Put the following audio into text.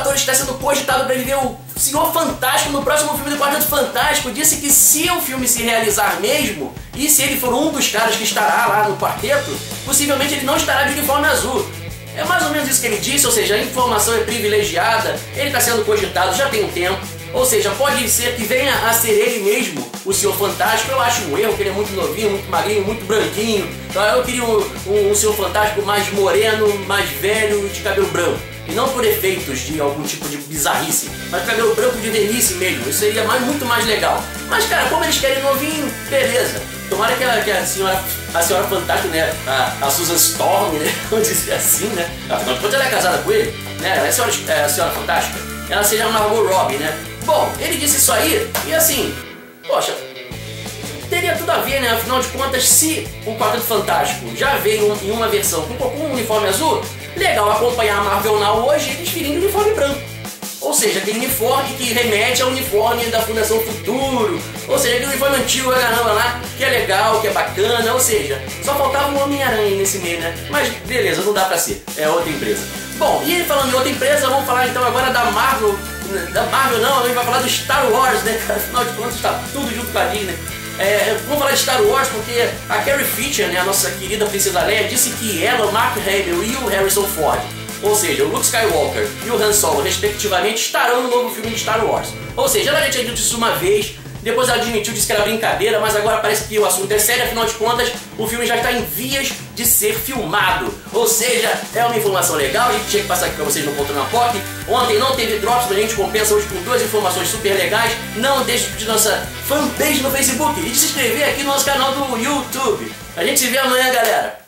Vingadores está sendo cogitado para viver o Senhor Fantástico no próximo filme do Quarteto Fantástico. Disse que se o filme se realizar mesmo, e se ele for um dos caras que estará lá no quarteto, possivelmente ele não estará de uniforme azul. É mais ou menos isso que ele disse, ou seja, a informação é privilegiada, ele está sendo cogitado já tem um tempo, ou seja, pode ser que venha a ser ele mesmo o Senhor Fantástico. Eu acho um erro, que ele é muito novinho, muito magrinho, muito branquinho, então eu queria um Senhor Fantástico mais moreno, mais velho e de cabelo branco. E não por efeitos de algum tipo de bizarrice, mas cabelo branco de velhice mesmo, isso seria muito mais legal. Mas cara, como eles querem novinho, beleza. Tomara que a senhora Fantástica, né, a Susan Storm, né, vamos dizer assim, né, afinal de contas ela é casada com ele, né, a senhora Fantástica, ela seja a Margot Robbie, né. Bom, ele disse isso aí, e assim, poxa, teria tudo a ver, né, afinal de contas, se o Quarteto Fantástico já veio em uma versão com um uniforme azul, legal acompanhar a Marvel Now hoje eles virem de uniforme branco. Ou seja, aquele uniforme que remete ao uniforme da Fundação Futuro, ou seja, aquele uniforme antigo, caramba lá, que é legal, que é bacana, ou seja, só faltava um Homem-Aranha nesse meio, né? Mas beleza, não dá pra ser, é outra empresa. Bom, e falando em outra empresa, vamos falar então agora da Marvel não, a gente vai falar do Star Wars, né? Afinal de contas está tudo junto com a Disney. Vamos falar de Star Wars porque a Carrie Fisher, né, a nossa querida Princesa Leia, disse que ela, o Mark Hamill e o Harrison Ford, ou seja, o Luke Skywalker e o Han Solo, respectivamente, estarão no novo filme de Star Wars. Ou seja, ela já tinha dito isso uma vez, depois ela admitiu, disse que era brincadeira, mas agora parece que o assunto é sério, afinal de contas, o filme já está em vias de ser filmado. Ou seja, é uma informação legal, a gente tinha que passar aqui para vocês no Ponto na POC. Ontem não teve drops, mas a gente compensa hoje com duas informações super legais. Não deixe de nossa fanpage no Facebook e de se inscrever aqui no nosso canal do YouTube. A gente se vê amanhã, galera.